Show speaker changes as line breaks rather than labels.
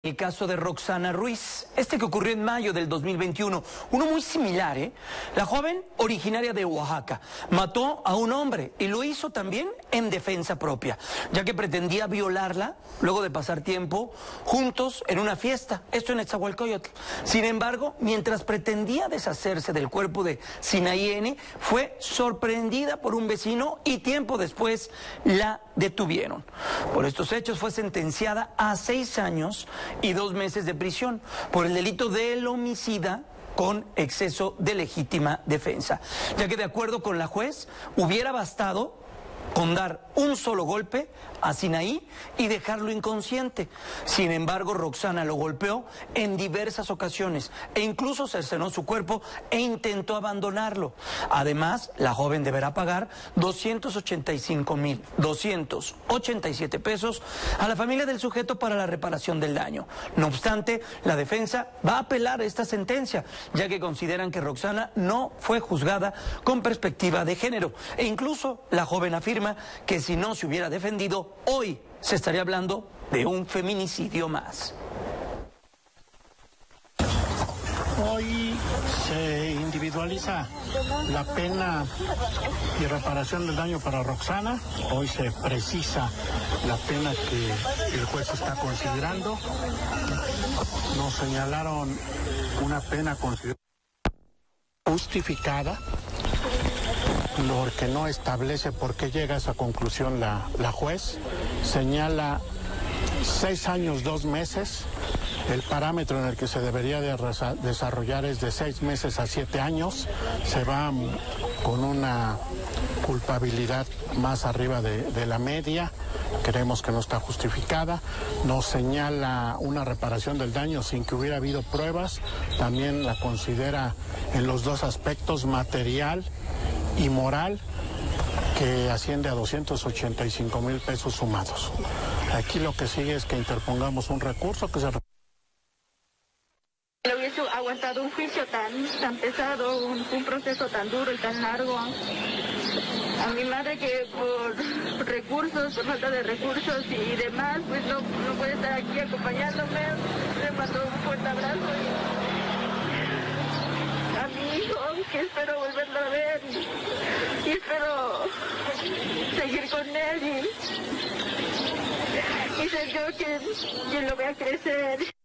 El caso de Roxana Ruiz, que ocurrió en mayo del 2021, uno muy similar, ¿eh? La joven, originaria de Oaxaca, mató a un hombre y lo hizo también en defensa propia, ya que pretendía violarla luego de pasar tiempo juntos en una fiesta, esto en Nezahualcóyotl. Sin embargo, mientras pretendía deshacerse del cuerpo de Sinaí N., fue sorprendida por un vecino y tiempo después la detuvieron. Por estos hechos fue sentenciada a 6 años y 2 meses de prisión por el delito del homicida con exceso de legítima defensa, ya que de acuerdo con la juez hubiera bastado con dar un solo golpe a Sinaí y dejarlo inconsciente. Sin embargo, Roxana lo golpeó en diversas ocasiones e incluso cercenó su cuerpo e intentó abandonarlo. Además, la joven deberá pagar 285,287 pesos a la familia del sujeto para la reparación del daño. No obstante, la defensa va a apelar esta sentencia, ya que consideran que Roxana no fue juzgada con perspectiva de género e incluso la joven afirma que si no se hubiera defendido, hoy se estaría hablando de un feminicidio más.
Hoy se individualiza la pena y reparación del daño para Roxana. Hoy se precisa la pena que el juez está considerando. Nos señalaron una pena considerada justificada, porque no establece por qué llega a esa conclusión la juez. Señala 6 años, 2 meses. El parámetro en el que se debería de desarrollar es de 6 meses a 7 años. Se va con una culpabilidad más arriba de la media. Creemos que no está justificada. Nos señala una reparación del daño sin que hubiera habido pruebas. También la considera en los dos aspectos, material y moral, que asciende a 285,000 pesos sumados. Aquí lo que sigue es que interpongamos un recurso que se...
Le hubiese aguantado un juicio tan pesado, un proceso tan duro y tan largo. A mi madre, que por recursos, por falta de recursos y demás, pues no puede estar aquí acompañándome. Le mando un fuerte abrazo a mi hijo, que espero volverlo a ver y espero seguir con él y ser yo quien lo vea crecer.